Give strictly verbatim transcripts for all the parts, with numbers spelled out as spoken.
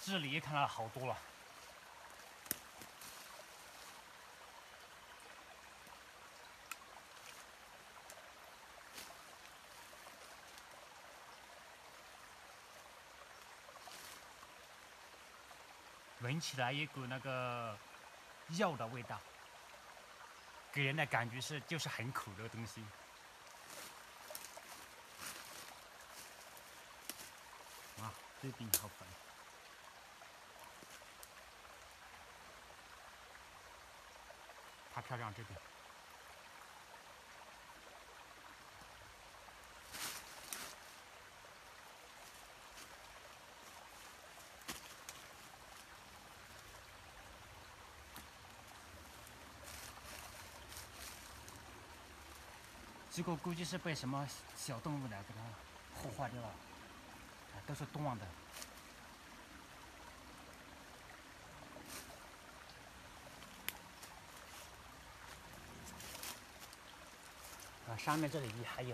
这里也看到好多了。闻起来有股那个药的味道，给人的感觉是就是很苦的东西。哇，这边好粉。 它漂亮这边。这个估计是被什么小动物来给它破坏掉了，啊，都是断的。啊，上面这里也还有。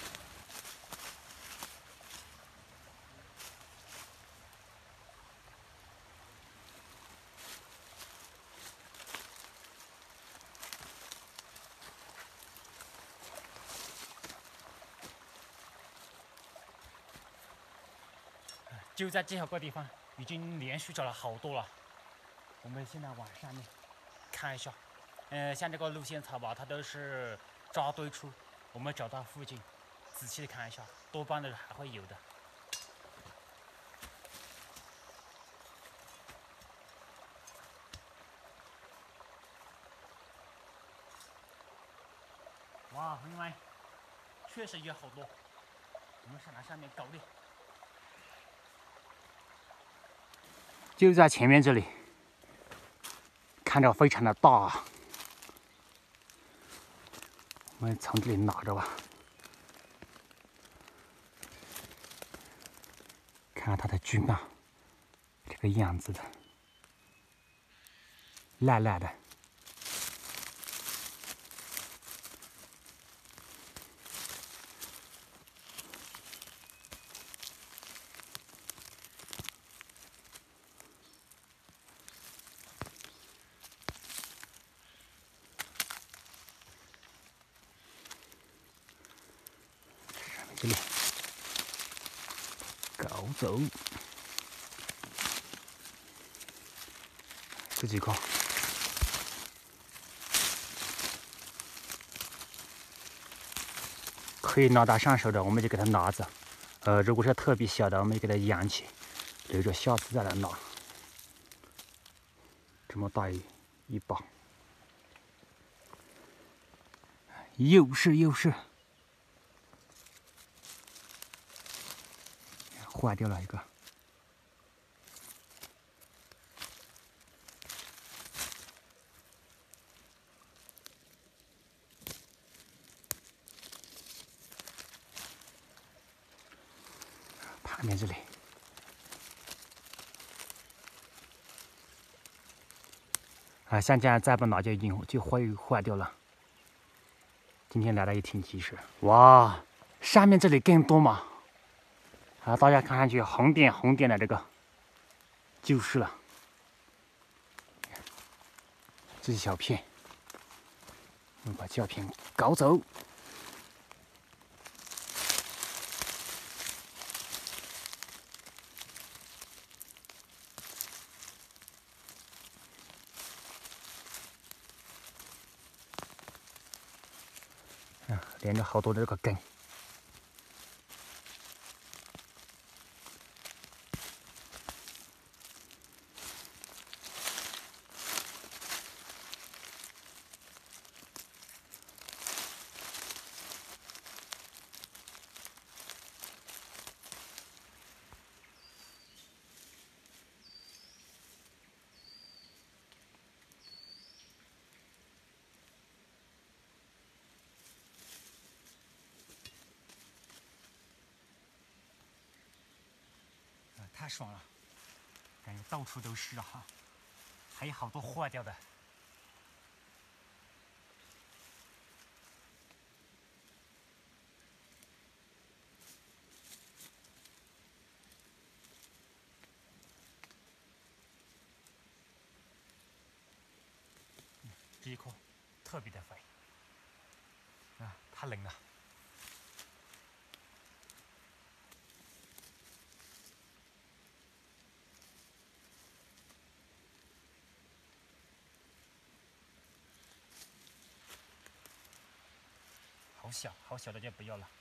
就在这个地方，已经连续找了好多了。我们现在往上面看一下，呃，像这个路线草吧，它都是扎堆出。我们找到附近，仔细的看一下，多半的还会有的。哇，朋友们，确实有好多。我们上来上面搞的。 就在前面这里，看着非常的大啊！我们从这里拿着吧，看看它的菌啊，这个样子的，烂烂的。这里搞走这几个，可以拿得上手的，我们就给它拿着。呃，如果是特别小的，我们就给它养起，留着下次再来拿。这么大一一把，又是又是。 坏掉了一个，旁边这里，啊，像这样再不拿就已经就会坏掉了。今天来的也挺及时，哇，上面这里更多嘛。 啊，大家看上去红点红点的这个，就是了。这一小片，我们把胶片搞走。啊，连着好多的这个根。 太爽了，感觉到处都是啊，还有好多坏掉的。 这一棵特别的肥啊，太冷了。好小，好小的就不要了。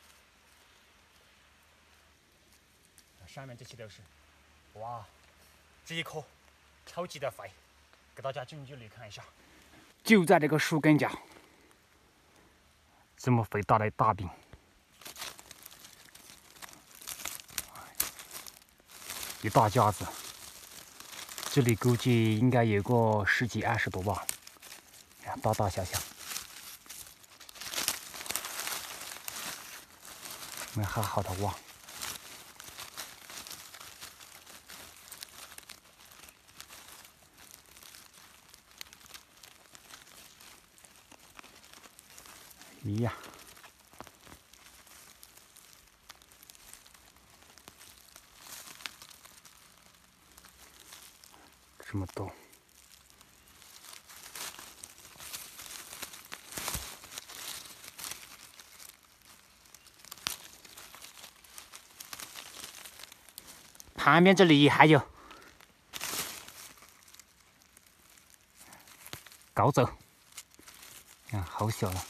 上面这些都是，哇，这一棵超级的肥，给大家近距离看一下。就在这个树根角，这么肥大的大饼，一大架子，这里估计应该有个十几二十多吧，大大小小。我们好好的挖。咦呀！这么多。旁边这里还有，搞走，啊，好小了，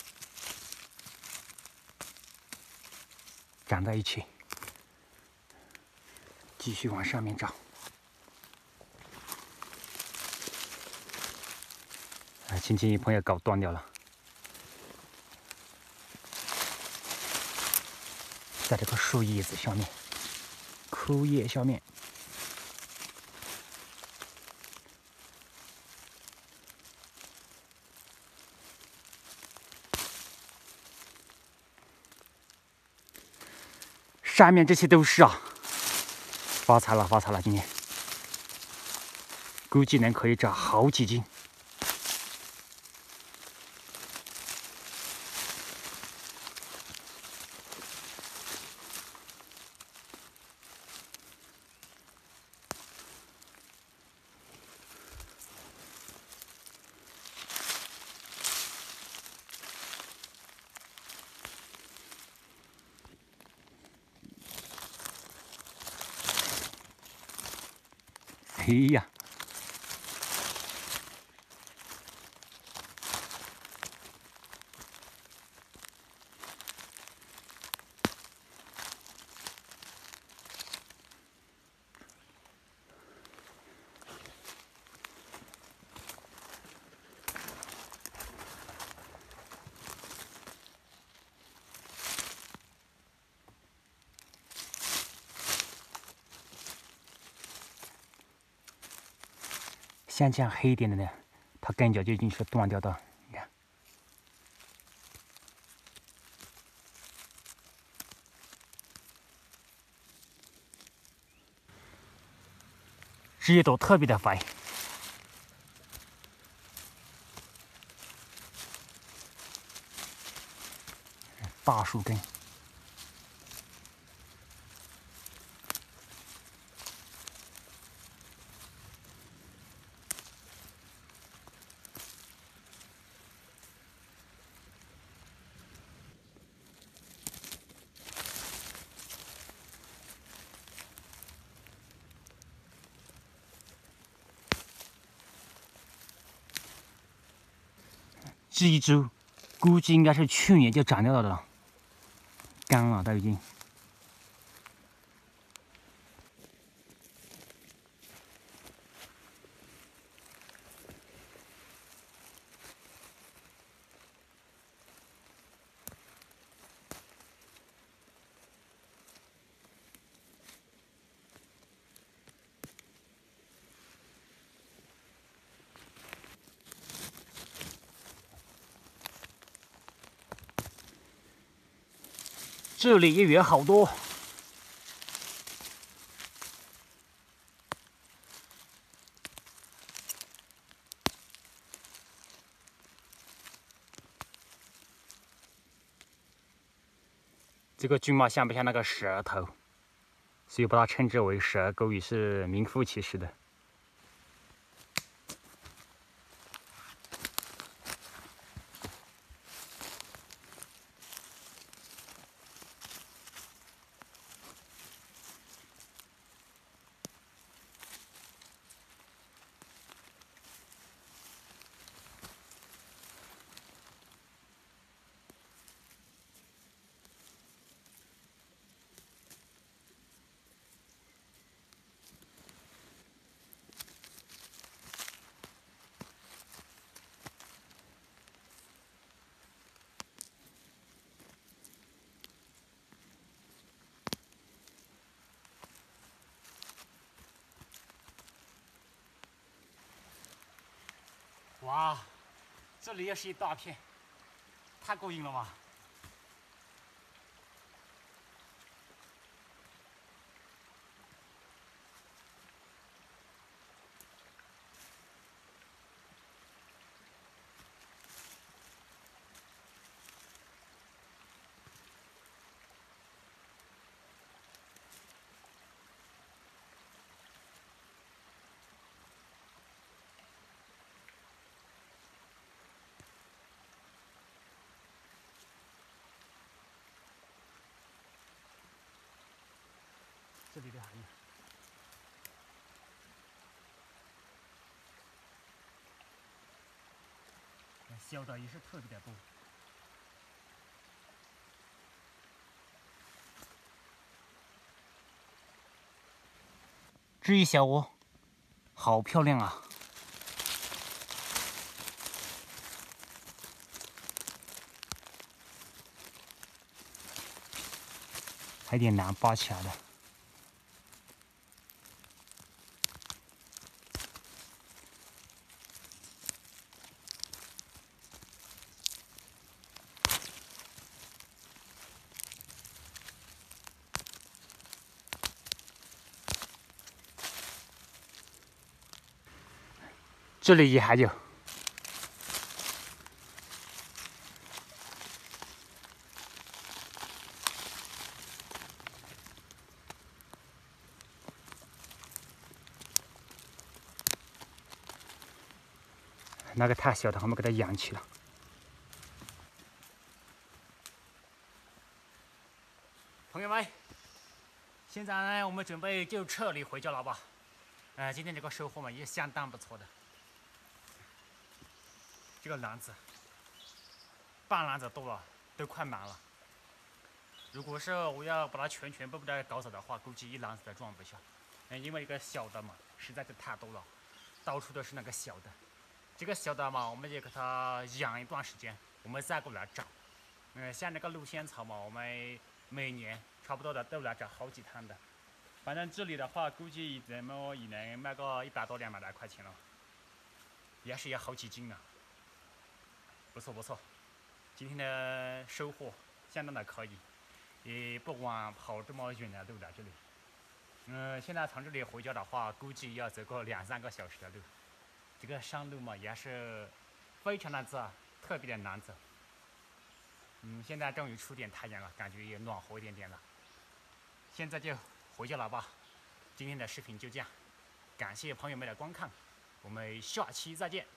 长在一起，继续往上面找。啊，轻轻一碰也搞断掉了，在这个树叶子下面，枯叶下面。上面这些都是啊，发财了，发财了！今天估计能可以找好几斤。哎呀！像这样黑一点的呢，它根脚就已经是断掉的，你看。这一朵特别的肥，大树根。这一株估计应该是去年就长掉了的，干了都已经。这里也有好多。这个菌嘛，像不像那个蛇头？所以把它称之为蛇钩，也是名副其实的。 哇，这里也是一大片，太过瘾了嘛！这里的还有。小的也是特别的多。这一小窝，好漂亮啊！还有点难拔起来的。这里也还有。那个太小的，我们给它养起了。朋友们，现在呢，我们准备就撤离回家了吧？呃，今天这个收获嘛，也相当不错的。这个篮子，半篮子多了，都快满了。如果是我要把它全全部部的搞走的话，估计一篮子都装不下。嗯，因为一个小的嘛，实在是太多了，到处都是那个小的。这个小的嘛，我们就给它养一段时间，我们再过来找。嗯，像那个鹿仙草嘛，我们每年差不多的都来找好几趟的。反正这里的话，估计怎么也能卖个一百多两百来块钱了，也是有好几斤呢。不错不错，今天的收获相当的可以，也不管跑这么远的路来这里。嗯，现在从这里回家的话，估计要走个两三个小时的路。这个山路嘛，也是非常的窄，特别的难走。嗯，现在终于出点太阳了，感觉也暖和一点点了。现在就回家了吧。今天的视频就这样，感谢朋友们的观看，我们下期再见。